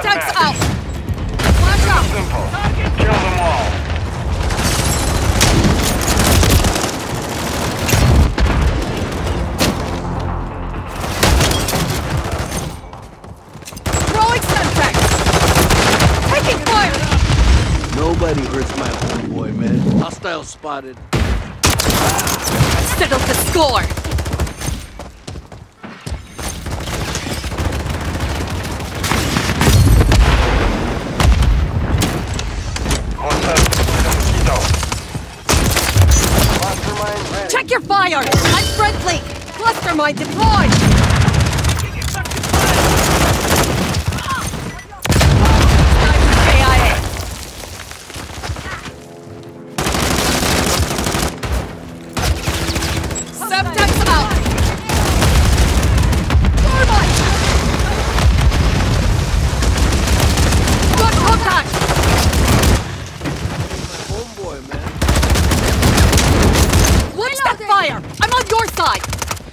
Subjects out! Watch out! Simple. Kill them all. Throwing subjects! Taking fire! Nobody hurts my homeboy, man. Hostile spotted. Settle the score! Check your fire! I'm friendly! Cluster mine deployed! KIA! Subjects out! Thermite! Good contact! Homeboy, man. Watch that fire! I'm on your side!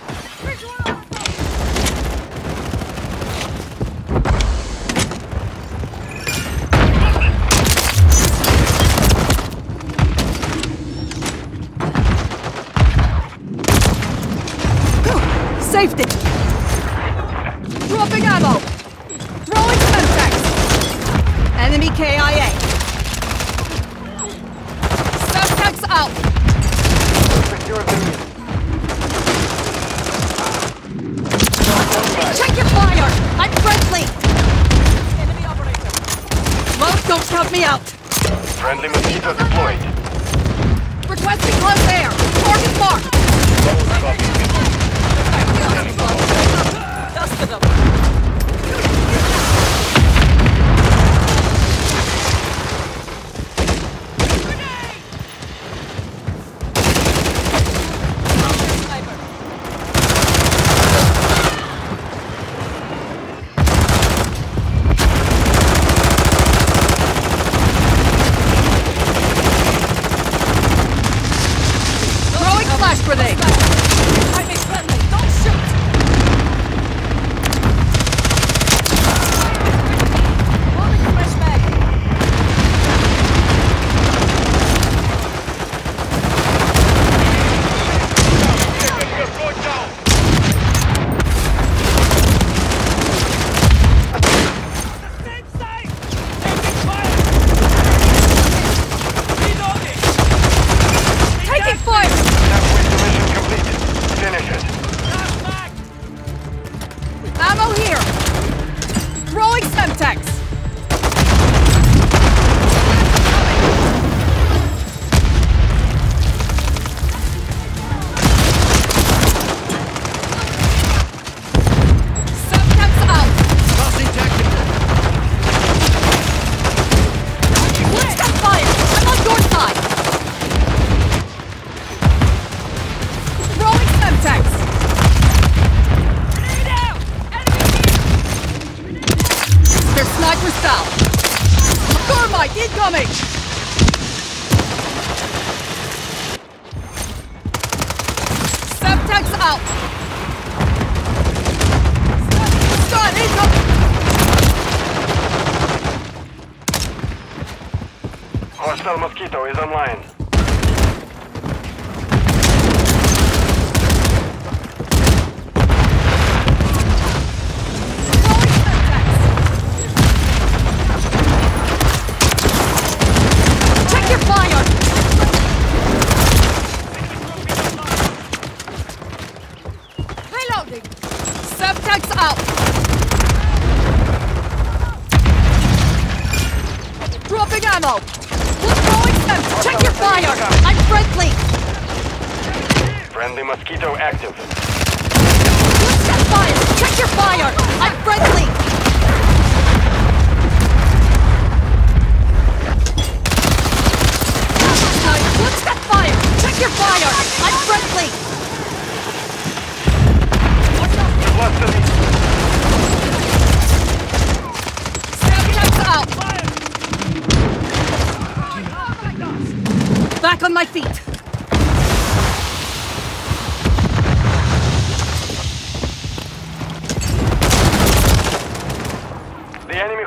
Safety! Dropping ammo! Throwing Semtex! Enemy KIA! Semtex out! Check your fire! I'm friendly! Enemy operator! Load, don't count me out! Friendly mosquito deployed. Requesting close air! Target marked! Dusted them! Throwing flash grenade! I'm friendly! Don't shoot! Holding fresh mag! Taking fire! Halfway to mission completed. Finish it. Ammo here! Throwing Semtex! Semtex out! Tossing tactical. Watch that fire! I'm on your side! Throwing Semtex! They're snipers down! Thermite incoming! Semtex out! Stun incoming! Hostile mosquito is online. Check your fire! Reloading! Semtex out! Dropping ammo! Withdrawing Semtex! Check your fire! I'm friendly! Friendly mosquito active. Watch that fire! Check your fire! I'm friendly! Watch that fire! Check your fire! I'm friendly! Cluster lead. Semtex out! Back on my feet!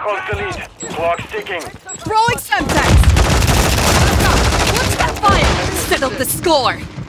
lost the lead. Clock's ticking. Throwing Semtex! Watch that fire! Settle the score!